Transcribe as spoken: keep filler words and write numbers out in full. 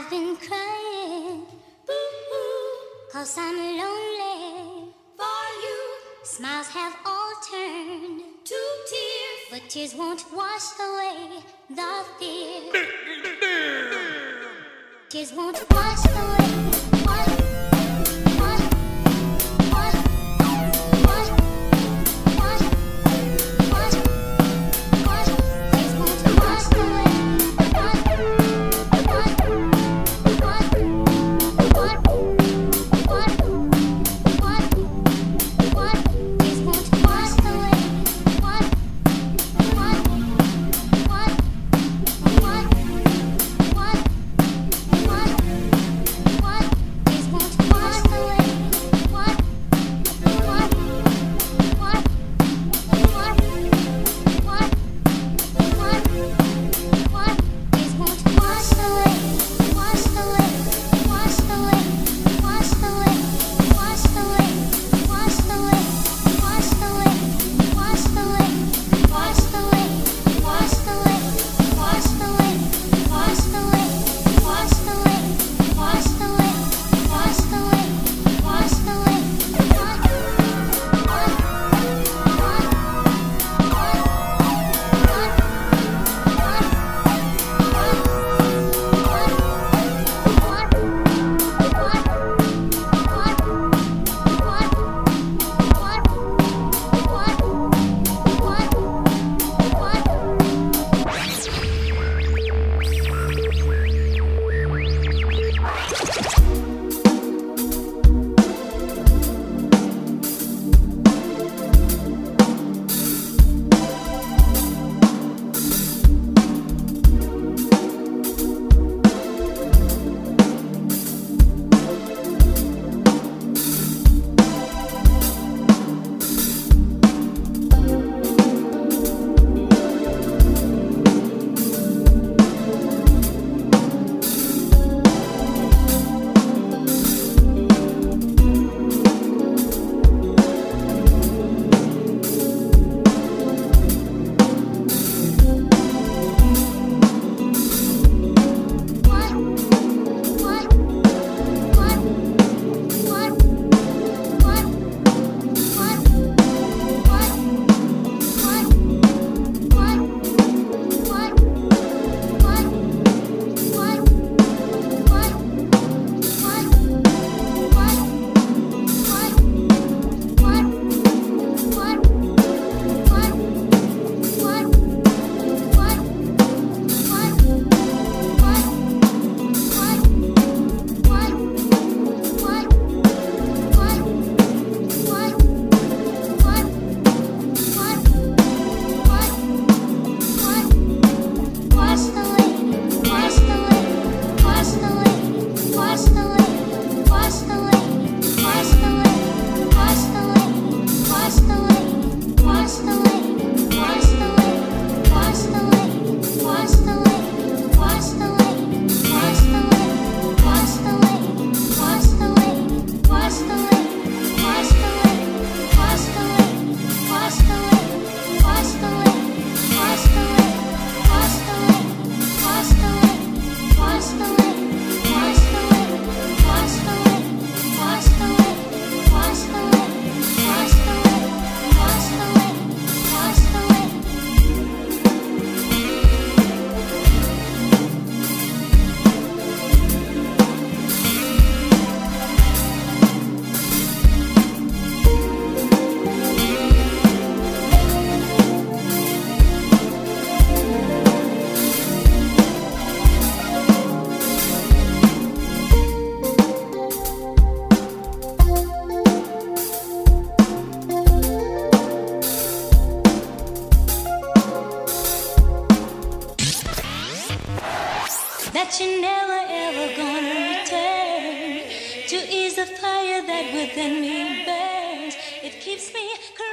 I've been crying, boo-hoo, cause I'm lonely for you. Smiles have all turned to tears, but tears won't wash away the fear. Tears won't wash away. Wash, wash, wash, wash, wash, wash, wash. Tears won't wash away. Wash, wash, wash, wash, wash, wash, wash. Tears won't wash away. Wash, wash, wash, wash, wash. What? What? This won't wash away. What? What? What? What? What? What? What? This won't wash away. Wash away. Wash away. Wash away. Wash away. Wash away. Wash away. Wash away. Wash away. Wash away. Wash away. Wash away. Washed away, washed away, washed away, washed away. What? What? What? What? What? That you're never ever gonna return to ease the fire that within me burns. It keeps me crying.